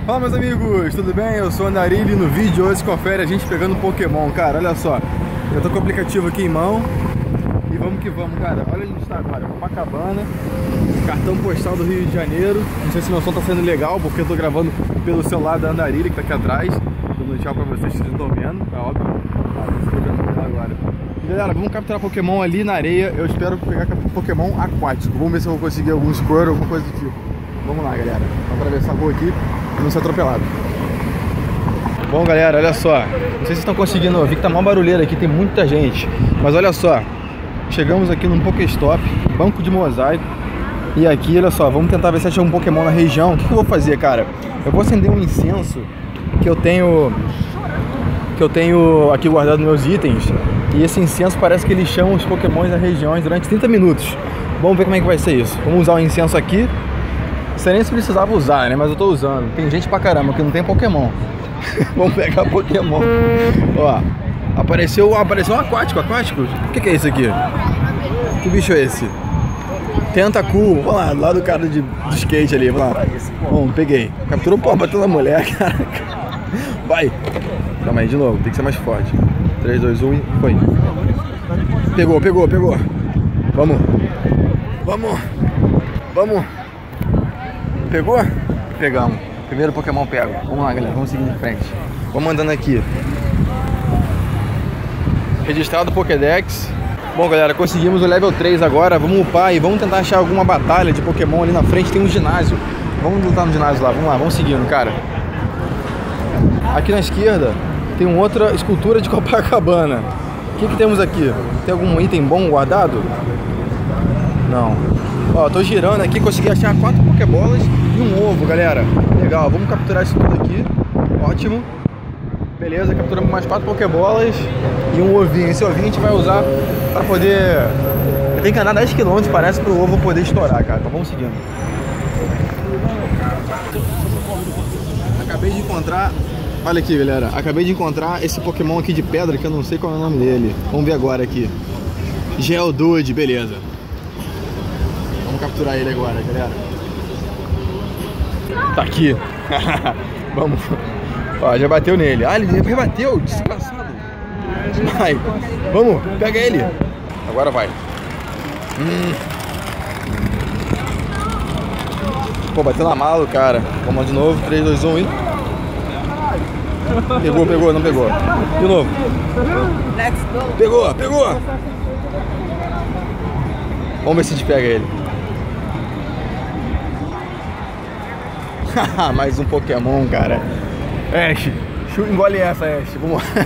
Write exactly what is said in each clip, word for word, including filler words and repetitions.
Fala, meus amigos, tudo bem? Eu sou o Andarilho e no vídeo hoje confere a gente pegando Pokémon. Cara, olha só, eu tô com o aplicativo aqui em mão e vamos que vamos, cara. Olha onde a gente tá agora, Copacabana, cartão postal do Rio de Janeiro. Não sei se meu som tá sendo legal porque eu tô gravando pelo celular da Andarilho que tá aqui atrás. Dando tchau pra vocês que vocês não estão vendo, tá óbvio. Ah, você tá vendo agora. E galera, vamos capturar Pokémon ali na areia. Eu espero pegar Pokémon aquático. Vamos ver se eu vou conseguir algum Squirtle, alguma coisa do tipo. Vamos lá, galera. Vamos atravessar a rua aqui e não ser atropelado. Bom, galera, olha só. Não sei se vocês estão conseguindo ouvir que tá uma barulheira aqui, tem muita gente. Mas olha só. Chegamos aqui num Pokéstop, banco de mosaico. E aqui, olha só, vamos tentar ver se achar um Pokémon na região. O que, que eu vou fazer, cara? Eu vou acender um incenso que eu tenho... Que eu tenho aqui guardado nos meus itens. E esse incenso parece que ele chama os Pokémons das regiões durante trinta minutos. Vamos ver como é que vai ser isso. Vamos usar o incenso aqui. Não sei nem se precisava usar, né? Mas eu tô usando. Tem gente pra caramba que não tem Pokémon. Vamos pegar Pokémon. Ó, apareceu, apareceu um aquático, aquático? O que, que é isso aqui? Que bicho é esse? Tentacool. Vamos lá, lá do cara de, do skate ali. Vamos lá. Bom, peguei. Capturou, pô, bateu na mulher, cara. Vai. Calma aí, de novo. Tem que ser mais forte. três, dois, um e foi. Pegou, pegou, pegou. Vamos. Vamos. Vamos. Pegou? Pegamos. Primeiro Pokémon pego. Vamos lá, galera. Vamos seguir em frente. Vamos andando aqui. Registrado Pokédex. Bom, galera, conseguimos o level três agora. Vamos upar e vamos tentar achar alguma batalha de Pokémon ali na frente. Tem um ginásio. Vamos lutar no ginásio lá. Vamos lá, vamos seguindo, cara. Aqui na esquerda tem uma outra escultura de Copacabana. O que que temos aqui? Tem algum item bom guardado? Não. Ó, tô girando aqui, consegui achar quatro Pokébolas e um ovo, galera. Legal, vamos capturar isso tudo aqui. Ótimo. Beleza, capturamos mais quatro Pokébolas e um ovinho. Esse ovinho a gente vai usar pra poder... Tem que andar dez quilômetros, parece, pro ovo poder estourar, cara. Então vamos seguindo. Acabei de encontrar... Olha aqui, galera. Acabei de encontrar esse Pokémon aqui de pedra que eu não sei qual é o nome dele. Vamos ver agora aqui. Geodude, beleza. Vamos capturar ele agora, galera. Tá aqui. Vamos. Ó, já bateu nele. Ah, ele rebateu, desgraçado. Vai. Vamos, pega ele. Agora vai. Hum. Pô, bateu na mala, cara. Vamos lá de novo. três, dois, um e... Pegou, pegou, não pegou. De novo. Pegou, pegou. Vamos ver se a gente pega ele. Mais um Pokémon, cara. Ash, engole essa, Ash. Vamos lá.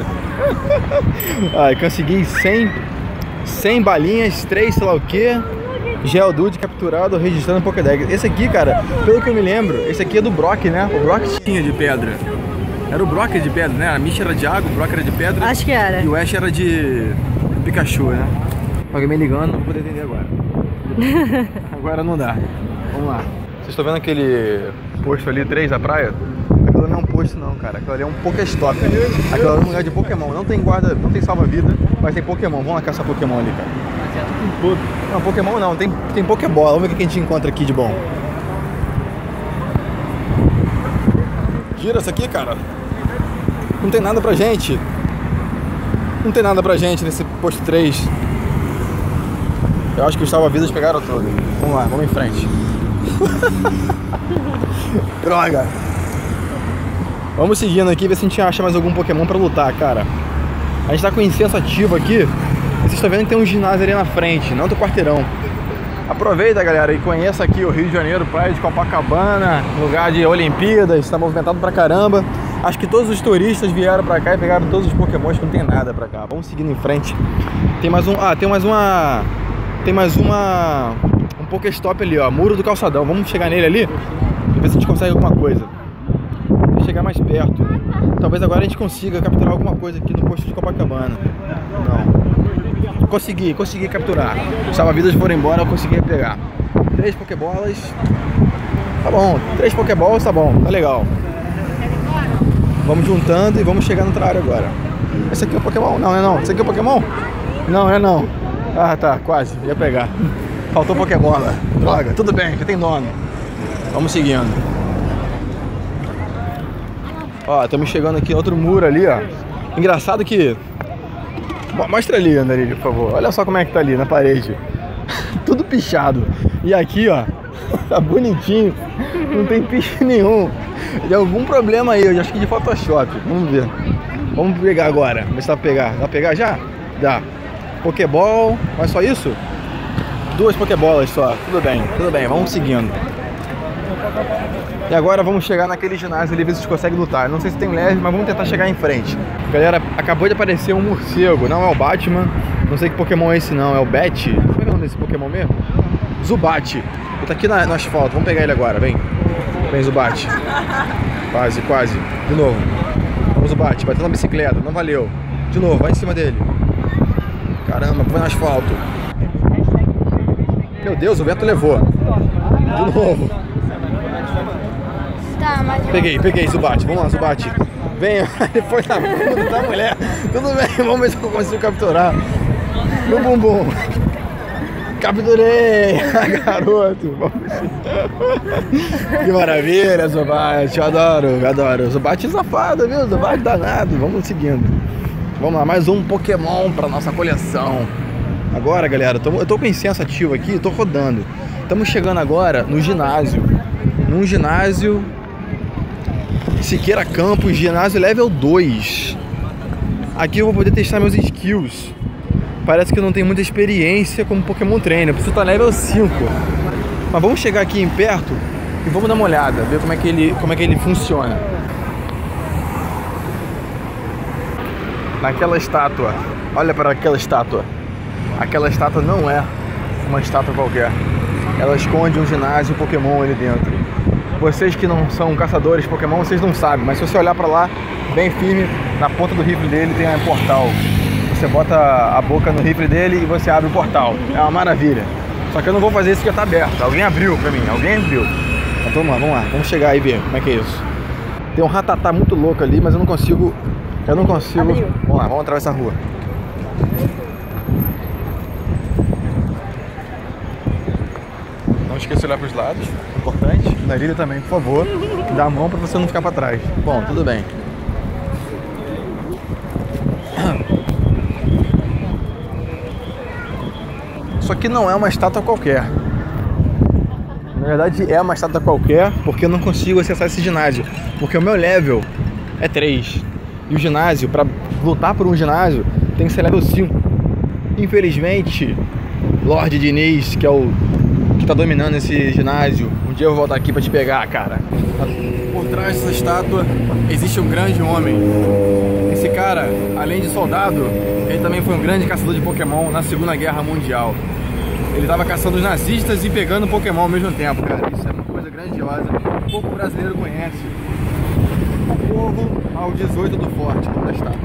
Ai, consegui cem, cem balinhas, três sei lá o que. Geodude capturado, registrando no Pokédex. Esse aqui, cara, pelo que eu me lembro, esse aqui é do Brock, né? O Brock tinha de pedra. Era o Brock de pedra, né? A Mish era de água, o Brock era de pedra. Acho que era. E o Ash era de Pikachu, né? Alguém me ligando, não vou poder entender agora. Agora não dá. Vamos lá. Vocês estão vendo aquele posto ali, três da praia? Aquilo não é um posto não, cara. Aquilo ali é um Pokéstop. Aquilo é um lugar de Pokémon. Não tem guarda, não tem salva-vida, mas tem Pokémon. Vamos lá caçar Pokémon ali, cara. Não, Pokémon não. Tem, tem Pokébola. Vamos ver o que a gente encontra aqui de bom. Gira essa aqui, cara. Não tem nada pra gente. Não tem nada pra gente nesse posto três. Eu acho que os salva-vidas pegaram tudo. Vamos lá, vamos em frente. Droga. Vamos seguindo aqui, ver se a gente acha mais algum Pokémon pra lutar, cara. A gente tá com o incenso ativo aqui. E vocês estão vendo que tem um ginásio ali na frente, não do quarteirão. Aproveita, galera, e conheça aqui o Rio de Janeiro, praia de Copacabana, lugar de Olimpíadas, está movimentado pra caramba. Acho que todos os turistas vieram pra cá e pegaram todos os Pokémons, que não tem nada pra cá. Vamos seguindo em frente. Tem mais um... Ah, tem mais uma... Tem mais uma... Um Pokéstop ali, ó. Muro do Calçadão. Vamos chegar nele ali e ver se a gente consegue alguma coisa. Vou chegar mais perto. Talvez agora a gente consiga capturar alguma coisa aqui no posto de Copacabana. Não. Consegui, consegui capturar. Os salva-vidas foram embora, eu consegui pegar. Três Pokébolas. Tá bom. Três Pokébolas, tá bom. Tá legal. Vamos juntando e vamos chegar no outra área agora. Esse aqui é o Pokémon? Não, é não. Esse aqui é o Pokémon? Não, é não. Ah, tá, quase. Ia pegar. Faltou Pokébola. Droga, tudo bem, já tem dono. Vamos seguindo. Ó, estamos chegando aqui em outro muro ali, ó. Engraçado que... Mostra ali, Andarilho, por favor. Olha só como é que tá ali na parede. Tudo pichado. E aqui, ó, tá bonitinho. Não tem piche nenhum. Tem algum problema aí, eu acho que de Photoshop. Vamos ver. Vamos pegar agora. Ver se dá pra pegar. Dá pra pegar já? Dá. Pokéball. Mas só isso? Duas Pokébolas só. Tudo bem, tudo bem. Vamos seguindo. E agora vamos chegar naquele ginásio ali, ver se a gente consegue lutar. Não sei se tem leve, mas vamos tentar chegar em frente. Galera, acabou de aparecer um morcego. Não é o Batman. Não sei que Pokémon é esse não. É o Bet. Como é que é o nome desse Pokémon mesmo? Zubat. Ele tá aqui na, no asfalto. Vamos pegar ele agora. Vem. Vem, Zubat. Quase, quase. De novo. Vamos, Zubat. Bateu na bicicleta. Não valeu. De novo. Vai em cima dele. Caramba, foi no asfalto. Meu Deus, o vento levou. De novo. Tá, mas... Peguei, peguei, Zubat. Vamos lá, Zubat. Vem, ele foi na bunda da mulher. Tudo bem, vamos ver se eu consigo capturar. No bumbum. Capturei, garoto. Que maravilha, Zubat. Eu adoro, eu adoro. Zubat é safado, viu? Zubat danado. Vamos seguindo. Vamos lá, mais um Pokémon para nossa coleção. Agora, galera, eu tô, eu tô com incenso ativo aqui, tô rodando. Estamos chegando agora no ginásio. Num ginásio Siqueira Campos, ginásio level dois. Aqui eu vou poder testar meus skills. Parece que eu não tenho muita experiência como Pokémon Trainer. Eu preciso estar level cinco. Mas vamos chegar aqui em perto e vamos dar uma olhada, ver como é que ele, como é que ele funciona. Naquela estátua, olha para aquela estátua. Aquela estátua não é uma estátua qualquer. Ela esconde um ginásio Pokémon ali dentro. Vocês que não são caçadores Pokémon, vocês não sabem, mas se você olhar para lá, bem firme, na ponta do rifle dele tem um portal. Você bota a boca no rifle dele e você abre o portal. É uma maravilha. Só que eu não vou fazer isso porque tá aberto. Alguém abriu pra mim, alguém abriu. Então vamos lá, vamos lá, vamos chegar aí e ver como é que é isso. Tem um ratatá muito louco ali, mas eu não consigo... Eu não consigo... Abriu. Vamos lá, vamos atravessar a rua. Não esqueça de olhar para os lados, importante. Narilha também, por favor. Dá a mão para você não ficar para trás. Bom, tudo bem. Isso aqui não é uma estátua qualquer. Na verdade é uma estátua qualquer porque eu não consigo acessar esse ginásio. Porque o meu level é três. E o ginásio, para lutar por um ginásio, tem que ser level cinco. Infelizmente, Lorde Diniz, que é o que tá dominando esse ginásio, um dia eu vou voltar aqui pra te pegar, cara. Por trás dessa estátua existe um grande homem. Esse cara, além de soldado, ele também foi um grande caçador de Pokémon na Segunda Guerra Mundial. Ele tava caçando os nazistas e pegando Pokémon ao mesmo tempo, cara. Isso é uma coisa grandiosa. O povo brasileiro conhece. O povo ao dezoito do Forte, como da estátua.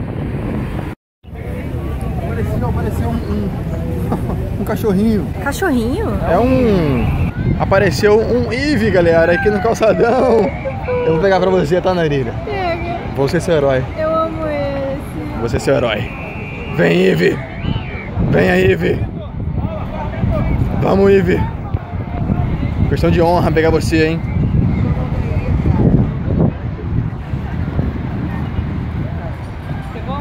Apareceu, apareceu um, um, um cachorrinho. Cachorrinho? É um... Apareceu um Eevee, galera, aqui no calçadão. Eu vou pegar pra você, tá, Narilha? Pega. Você é seu herói. Eu amo esse. Você é seu herói. Vem, Eevee. Venha, Eevee. Vamos, Eevee. Questão de honra pegar você, hein? Pegou?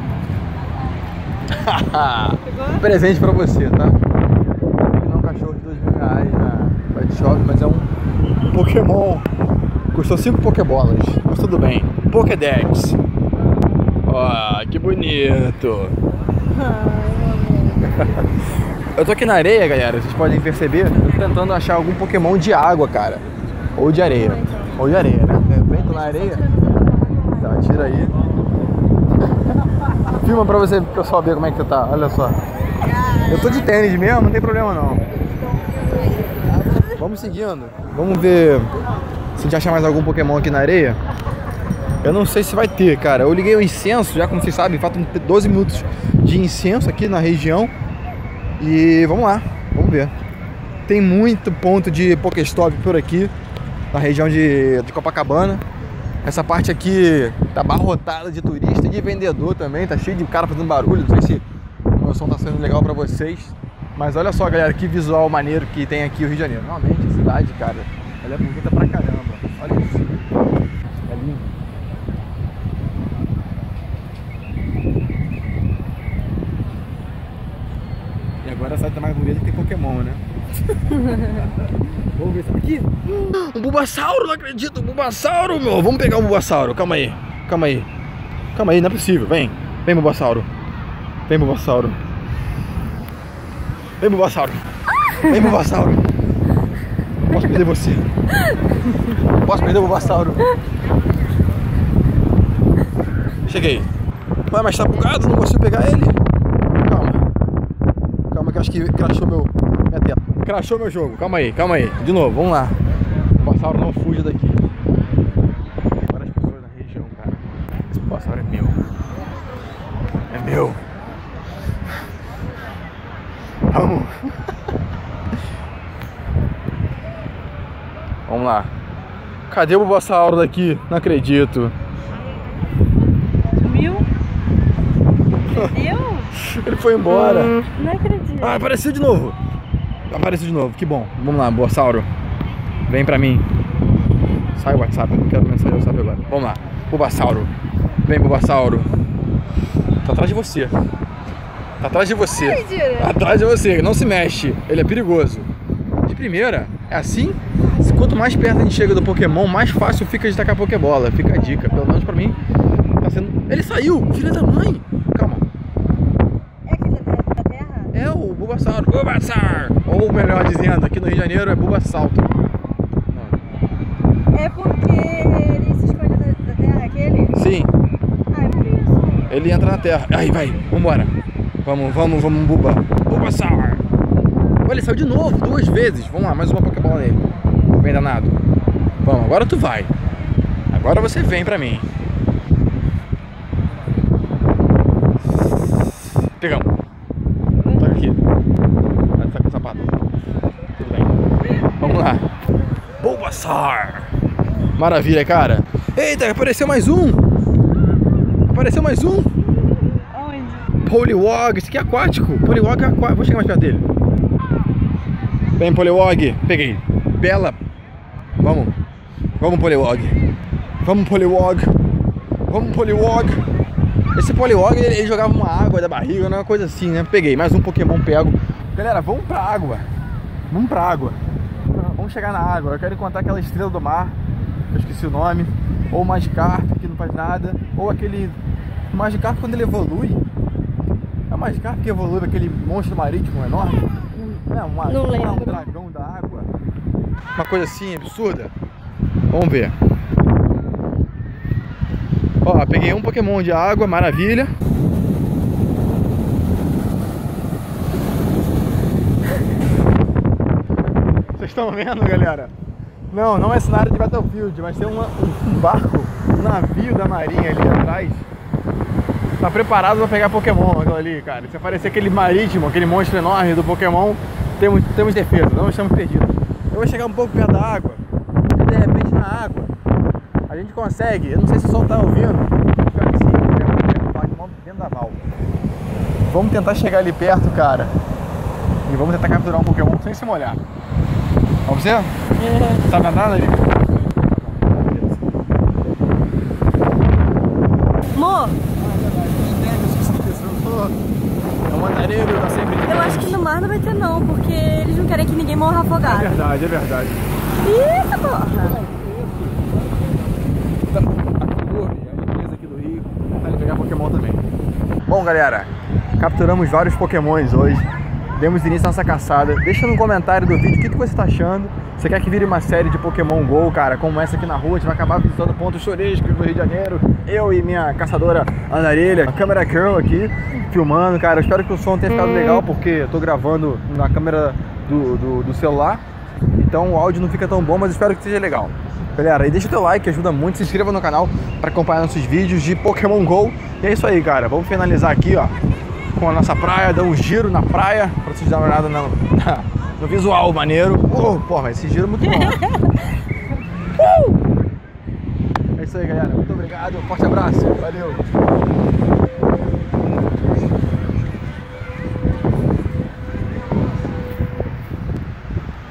Pegou? Presente pra você, tá? Não é um cachorro de dois mil reais na Pet Shop, mas é um, um Pokémon. Custou cinco Pokébolas, mas tudo bem. Pokédex. Ó, oh, que bonito. Eu tô aqui na areia, galera, vocês podem perceber. Eu tô tentando achar algum Pokémon de água, cara. Ou de areia. Ou de areia, né? Vem, tô na areia. Tá, tira aí. Filma pra você, pro pessoal ver como é que você tá. Olha só. Eu tô de tênis mesmo, não tem problema não. Vamos seguindo. Vamos ver se a gente achar mais algum Pokémon aqui na areia. Eu não sei se vai ter, cara. Eu liguei o incenso, já como vocês sabem, faltam doze minutos de incenso aqui na região. E vamos lá, vamos ver. Tem muito ponto de Pokéstop por aqui, na região de, de Copacabana. Essa parte aqui tá abarrotada de turista e de vendedor também, tá cheio de cara fazendo barulho. Não sei se o meu som tá sendo legal pra vocês. Mas olha só, galera, que visual maneiro que tem aqui o Rio de Janeiro. Realmente, a cidade, cara, ela é bonita pra caramba. Olha isso. É lindo. Vamos ver isso aqui. Um Bulbasauro, não acredito. Um Bulbasauro, meu. Vamos pegar um Bulbasauro. Calma aí. Calma aí. Calma aí, não é possível. Vem. Vem, Bulbasauro. Vem, Bulbasauro. Vem, Bulbasauro. Vem, Bulbasauro. Não posso perder você. Não posso perder o Bulbasauro. Cheguei. Vai, mas tá bugado, não consigo pegar ele. Calma. Calma que eu acho que crashou meu... minha tela. Crashou meu jogo. Calma aí, calma aí. De novo, vamos lá. O Bulbasauro não fuja daqui. Tem várias pessoas na região, cara. Esse Bulbasauro é meu. É meu. Vamos. Vamos lá. Cadê o Bulbasauro daqui? Não acredito. Sumiu? Perdeu? Ele foi embora. Não acredito. Ah, apareceu de novo. Apareceu de novo, que bom. Vamos lá, Bulbasauro. Vem pra mim. Sai o WhatsApp, eu não quero mensagem do WhatsApp agora. Vamos lá. Bulbasauro. Vem, Bulbasauro. Tá atrás de você. Tá atrás de você. Mentira. Tá atrás de você. Não se mexe. Ele é perigoso. De primeira, é assim. Quanto mais perto a gente chega do Pokémon, mais fácil fica de tacar Pokébola. Fica a dica. Pelo menos pra mim, tá sendo... Ele saiu! Filha da mãe! Calma. É aquele da terra? É o Bulbasauro. Bulbasauro! Ou melhor dizendo, aqui no Rio de Janeiro é Bulbasalto. É porque ele se esconde da, da terra, aquele? Sim. Ah, é por isso. Ele entra na terra. Aí, vai. Vambora. Vamos, vamos, vamos, Buba. Bulbasauro. Olha, ele saiu de novo, duas vezes. Vamos lá, mais uma Pokébola nele. Vem, danado. Vamos, agora tu vai. Agora você vem pra mim. Pegamos. Toca aqui. Vai tá com o sapato. Tudo bem. Vamos lá. Bulbasaur. Maravilha, cara. Eita, apareceu mais um. Apareceu mais um. Onde? Poliwag. Esse aqui é aquático. Poliwag é aquático. Vou chegar mais perto dele. Vem, Poliwag. Peguei. Bela. Vamos. Vamos, Poliwag. Vamos, Poliwag. Vamos, Poliwag. Esse Poliwag, ele, ele jogava uma água da barriga, uma coisa assim, né? Peguei. Mais um Pokémon pego. Galera, vamos pra água. Vamos pra água. Vamos chegar na água. Eu quero encontrar aquela estrela do mar. Eu esqueci o nome. Ou o Magikarp, que não faz nada. Ou aquele... O Magikarp, quando ele evolui... É o Magikarp que evolui aquele monstro marítimo enorme. Não, uma, Não lembro. um dragão da água. Uma coisa assim, absurda. Vamos ver. Ó, peguei um Pokémon de água, maravilha. Vocês estão vendo, galera? Não, não é cenário de Battlefield, mas tem uma, um barco, um navio da marinha ali atrás. Tá preparado pra pegar Pokémon, aquilo ali, cara. Se aparecer aquele marítimo, aquele monstro enorme do Pokémon, temos, temos defesa, não estamos perdidos. Eu vou chegar um pouco perto da água, e de repente na água a gente consegue, eu não sei se o sol tá ouvindo, espero que sim, dentro da val. Vamos tentar chegar ali perto, cara, e vamos tentar capturar um Pokémon sem se molhar. Vamos ver? É. Tá nadando ali? Amor, É um andareiro, tá sempre... eu acho que no mar não vai ter não, porque eles não querem que ninguém morra É afogado. verdade, é verdade. Eita, porra! A empresa aqui do Rio tentar pegar Pokémon também. Bom, galera, capturamos vários Pokémons hoje. Demos início a nossa caçada. Deixa no comentário do vídeo o que, que você tá achando. Você quer que vire uma série de Pokémon GO, cara, como essa aqui na rua? A gente vai acabar visitando pontos turísticos do Rio de Janeiro. Eu e minha caçadora Andarelha, a Camera Girl aqui, filmando, cara. Eu espero que o som tenha ficado legal, porque eu tô gravando na câmera do, do, do celular. Então o áudio não fica tão bom, mas espero que seja legal. Galera, e deixa o teu like, ajuda muito. Se inscreva no canal para acompanhar nossos vídeos de Pokémon GO. E é isso aí, cara. Vamos finalizar aqui, ó, com a nossa praia, dar um giro na praia, pra vocês darem uma olhada no, no visual maneiro. Oh, porra, esse giro é muito bom. uh! É isso aí, galera. Muito obrigado. Um forte abraço. Valeu.